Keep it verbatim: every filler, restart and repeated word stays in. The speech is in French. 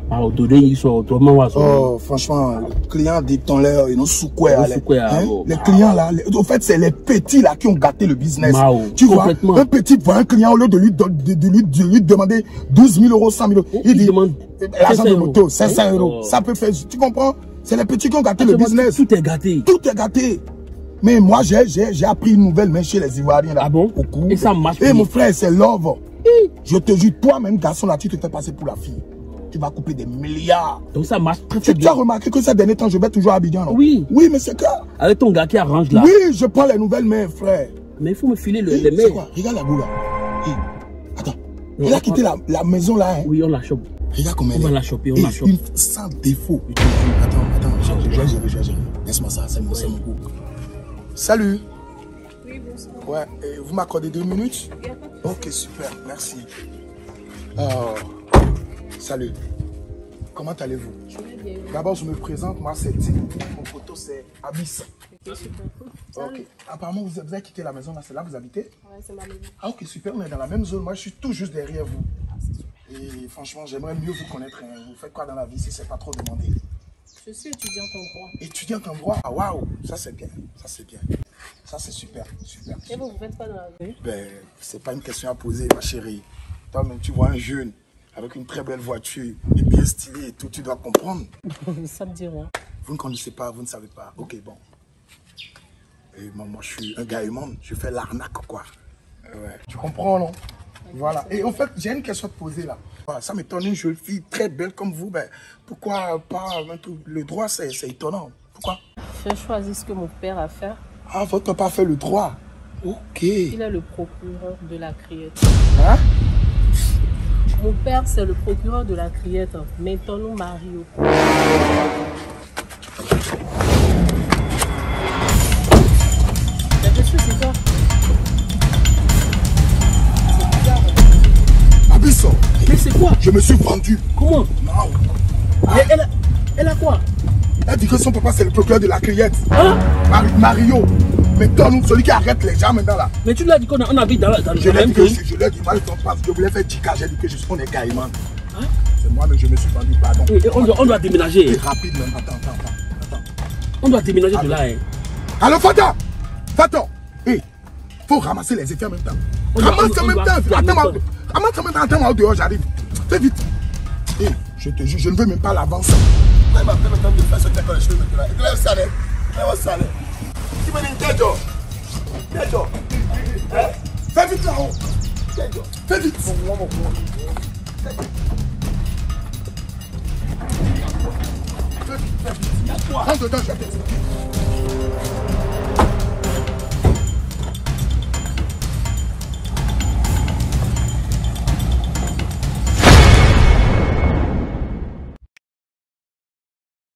Ah, au donné, ils sont autrement. Oh, franchement, les clients dit ton l'air, ils nous souquent. Les clients là, les, en fait, c'est les petits là qui ont gâté le business. Mao, tu vois, un petit voit un client au lieu de lui, de, de, de lui, de lui demander douze mille euros, cent mille euros. Il, il dit, demande l'argent de moto, cinq cents euros. Ça peut faire, tu comprends? C'est les petits qui ont gâté ah, le business. Tout est gâté. Tout est gâté. Mais moi, j'ai appris une nouvelle main chez les Ivoiriens là. Ah bon? Au cours. Et ça marche. Et mon frère, c'est love. Et je te jure, toi-même, garçon là, tu te fais passer pour la fille. Tu vas couper des milliards. Donc ça marche très très bien. Tu as remarqué que ces derniers temps, je vais toujours à Abidjan, non? Oui. Oui, mais c'est clair. Avec ton gars qui arrange là. Oui, je prends les nouvelles mains, frère. Mais il faut me filer le, hey, les mains. C'est quoi? Regarde la boule là. Hey, attends. Non, il a quitté la, la maison là. Hein. Oui, on la chope. Regarde comment elle est. On va la choper, on la chope. Une sans défaut. Attends, attends, je vais gérer, je vais gérer. Laisse-moi ça, c'est mon, mon goût. Salut. Oui, bonsoir. Ouais, et vous m'accordez deux minutes? Ok, super, merci. Oh, salut. Comment allez-vous? D'abord, je me présente, moi c'est Tim. Mon photo c'est Abyss. Ok, super. Ok. Apparemment, vous avez quitté la maison là, c'est là que vous habitez? Ouais, c'est ma maison. Ah ok, super, on est dans la même zone. Moi, je suis tout juste derrière vous. Ah, c'est super. Et franchement, j'aimerais mieux vous connaître. Hein. Vous faites quoi dans la vie si c'est pas trop demandé? Je suis étudiante en droit. Étudiante en droit? Ah waouh, ça c'est bien, ça c'est bien. Ça c'est super, super. Et vous, vous faites quoi dans la vie? Ben, c'est pas une question à poser, ma chérie. Toi-même, tu vois un jeune avec une très belle voiture et bien stylé et tout, tu dois comprendre. Ça me dit rien. Vous ne connaissez pas, vous ne savez pas. Ok, bon. Et moi, moi, je suis un gars humain, je fais l'arnaque, quoi. Ouais. Tu comprends, non? Voilà. Et en fait, j'ai une question à te poser là. Ça m'étonne, une jeune fille très belle comme vous, ben, pourquoi pas le droit, c'est étonnant. Pourquoi? J'ai choisi ce que mon père a fait. Ah, votre papa fait le droit. Ok. Il est le procureur de la Criette. Hein? Mon père, c'est le procureur de la Criette. Mettons-nous Mario. Mais qu'est-ce que c'est quoi? C'est bizarre. Abyss. Mais c'est quoi? Je me suis vendu. Comment? Non. Ah. Elle, elle, a, elle a quoi? Elle dit que son papa c'est le procureur de la Criette. Hein? Mario. Mais donne-nous celui qui arrête les gens maintenant là. Mais tu l'as dit qu'on on habite dans, dans je le même pays. Je, je l'ai dit, moi je pense que je voulais faire Jika, j'ai dit que je suis on est Gaïman. Hein? C'est moi mais je me suis vendu, pardon. Et, et on, doit, on doit déménager. C'est rapide même, attends, attends, attends. attends. On doit déménager Allô. de là. Hein. Allô Fata! Fata! Hé, hey, faut ramasser les effets en même temps. On ramasse en même temps. Attends-moi, ramasse en même temps, attends-moi au dehors, j'arrive. Fais vite. Hé, hey, je te jure, je ne veux même pas l'avance. Il m'a fait le temps de faire ce que je fais maintenant. Il lève ça, il lève ça. Tu me dis, Tejo. Tejo. Fais vite là-haut. Tejo. Fais vite. Fais vite, fais vite. Rentre dedans, je vais te dire.